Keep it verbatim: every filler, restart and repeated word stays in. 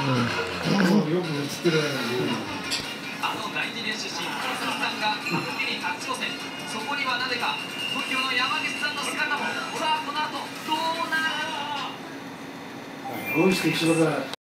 よく映ってる。 あの大事年出身黒崎さんが歌舞伎に初挑戦。そこにはなぜか トキオ の山岸さんの姿も。さあこの後どうなる。 よし、こちらだ。